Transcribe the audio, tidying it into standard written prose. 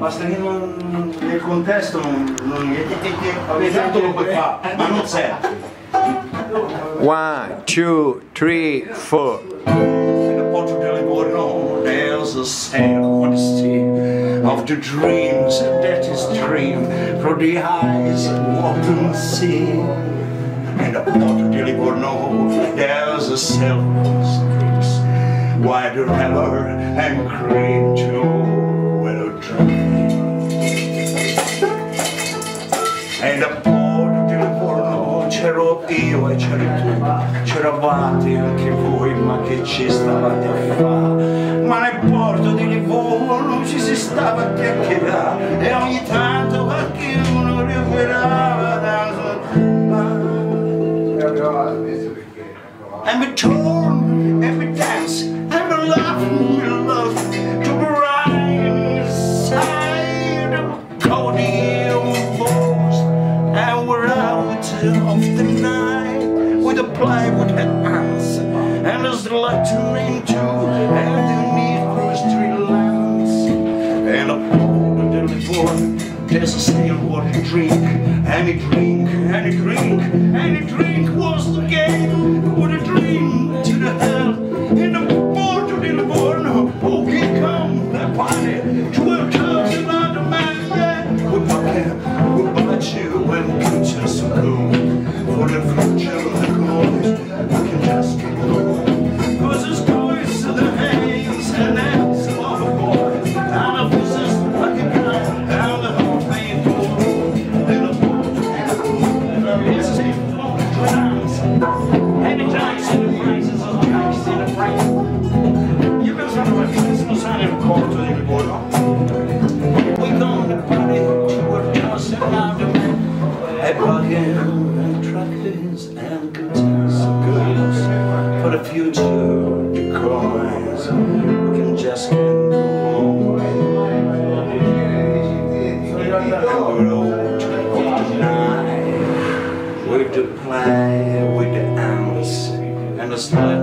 basta che nel contesto avete dato lo puoi fare, ma non serve. 1, 2, 3, 4. Nel Porto di Livorno there's a sad honesty of the dreams that is dream from the eyes of water sea. In the Porto di Livorno there's a self-honesty why the river and cream to where a dream. E da Porto di Livorno c'ero io e c'eri tu, c'eravate anche voi, ma che ci stavate a fare? Ma nel Porto di Livorno ci si stava a chiacchierare e ogni tanto qualcuno rivelava da and we turn and we dance and we laugh to be right inside of Cody balls, and we're out of the night with a plywood hands and there's lightning too and the need for a street lamps and a Porto di Livorno there's a still water drink and a drink and a drink and a drink was the game with a dream to the hell in the Porto di Livorno. Oh, here come the party 12 times another man, yeah. We'll bite you and pictures so cool for the future of the glories we can just keep going cause it's going to the hands and hands of a boy and a possessed like a guy and the whole thing goes in the Porto di Livorno. It's a safe for the drums and the drums and the phrases of the drums and the phrases. You can sound of a place no sound in the Porto di Livorno. We gonna party to a just another man. A bugging and truckers and guitars and girls for the future because we can just get go and we're old tonight with the play with the ants and the sled